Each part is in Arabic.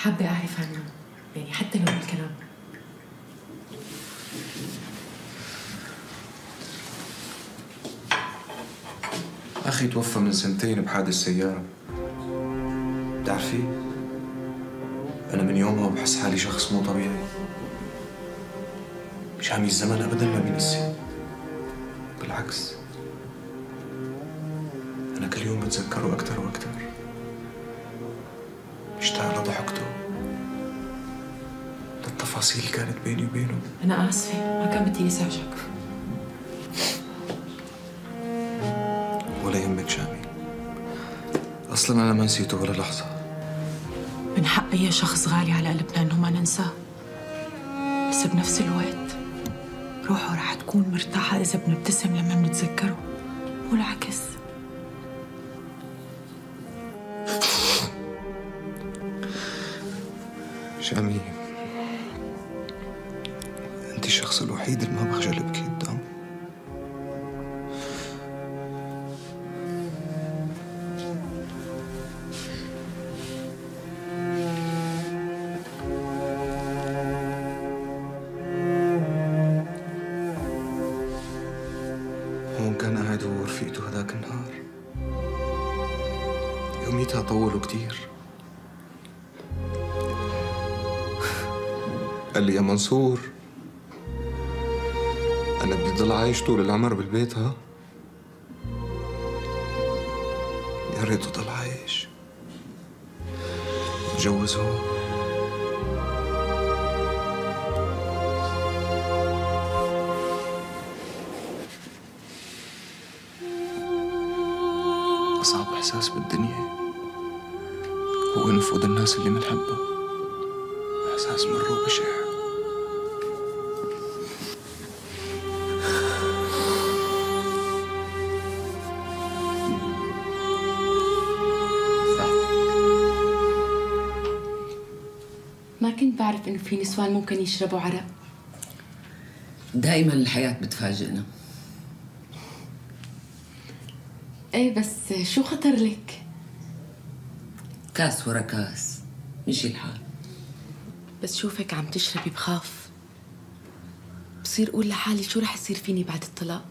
حابة أعرف عنه، يعني حتى لو بالكلام. أخي توفى من سنتين بحادث سيارة. بتعرفي؟ أنا من يومها بحس حالي شخص مو طبيعي. مشان الزمن أبداً ما بينسي. بالعكس، أنا كل يوم بتذكره أكتر وأكتر. مشتاق لضحكته، للتفاصيل اللي كانت بيني وبينه. أنا آسفة، ما كان بدي أزعجك. ولا يهمك شامي، أصلاً أنا ما نسيته ولا لحظة. من حق أي شخص غالي على قلبنا إنه ما ننساه، بس بنفس الوقت روحه رح تكون مرتاحة إذا بنبتسم لما بنتذكره، والعكس. شامي، أنت الشخص الوحيد اللي ما بخجل أبكي قدامه. هون كان قاعد هو ورفيقته هداك النهار. يوميتها طولوا كتير. قال لي يا منصور، أنا بدي ضل عايش طول العمر بالبيت. ها؟ يا ريته ضل عايش. اتجوز هو. أصعب إحساس بالدنيا هو نفقد الناس اللي منحبها. إحساس مر وبشع. ما كنت بعرف إنه في نسوان ممكن يشربوا عرق. دائما الحياة بتفاجئنا. إيه بس شو خطر لك؟ كاس ورا كاس مشي الحال. بس شوفك عم تشربي بخاف. بصير أقول لحالي شو رح يصير فيني بعد الطلاق.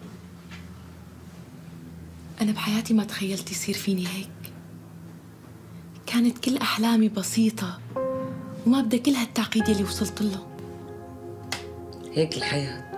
أنا بحياتي ما تخيلت يصير فيني هيك. كانت كل أحلامي بسيطة وما بدها كل هالتعقيد اللي وصلت له. هيك الحياة.